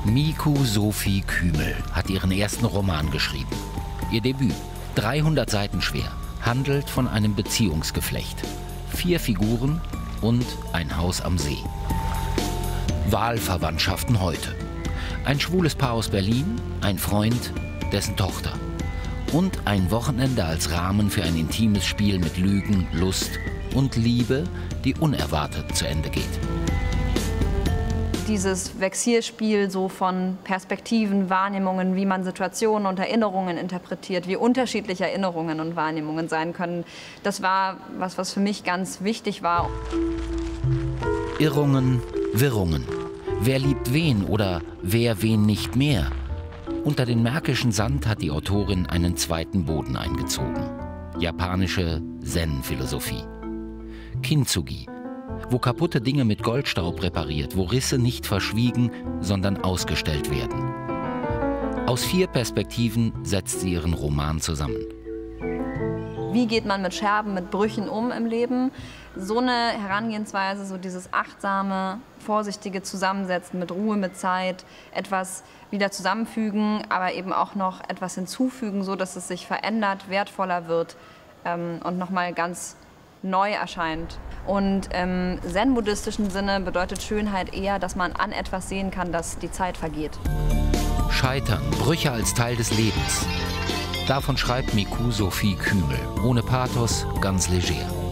Miku Sophie Kümel hat ihren ersten Roman geschrieben. Ihr Debüt, 300 Seiten schwer, handelt von einem Beziehungsgeflecht. 4 Figuren und ein Haus am See. Wahlverwandtschaften heute. Ein schwules Paar aus Berlin, ein Freund, dessen Tochter. Und ein Wochenende als Rahmen für ein intimes Spiel mit Lügen, Lust und Liebe, die unerwartet zu Ende geht. Dieses Vexierspiel so von Perspektiven, Wahrnehmungen, wie man Situationen und Erinnerungen interpretiert, wie unterschiedliche Erinnerungen und Wahrnehmungen sein können, das war was für mich ganz wichtig war. Irrungen, Wirrungen. Wer liebt wen oder wer wen nicht mehr? Unter den märkischen Sand hat die Autorin einen zweiten Boden eingezogen. Japanische Zen-Philosophie. Kintsugi, wo kaputte Dinge mit Goldstaub repariert, wo Risse nicht verschwiegen, sondern ausgestellt werden. Aus 4 Perspektiven setzt sie ihren Roman zusammen. Wie geht man mit Scherben, mit Brüchen um im Leben? So eine Herangehensweise, so dieses achtsame, vorsichtige Zusammensetzen mit Ruhe, mit Zeit, etwas wieder zusammenfügen, aber eben auch noch etwas hinzufügen, so dass es sich verändert, wertvoller wird und nochmal ganz neu erscheint. Und im zen-buddhistischen Sinne bedeutet Schönheit eher, dass man an etwas sehen kann, dass die Zeit vergeht. Scheitern, Brüche als Teil des Lebens. Davon schreibt Miku Sophie Kümel. Ohne Pathos, ganz leger.